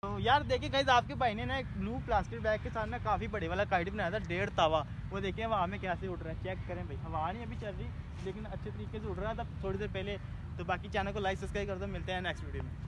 तो यार देखिए गाइस, आपके भाई ने ना एक ब्लू प्लास्टिक बैग के साथ ना काफ़ी बड़े वाला काइट बनाया था, 1.5 तावा। वो देखिए हवा में कैसे उड़ रहा है, चेक करें भाई। हवा नहीं अभी चल रही, लेकिन अच्छे तरीके से उड़ रहा था थोड़ी देर पहले। तो बाकी चैनल को लाइक सब्सक्राइब कर दो, मिलते हैं नेक्स्ट वीडियो में।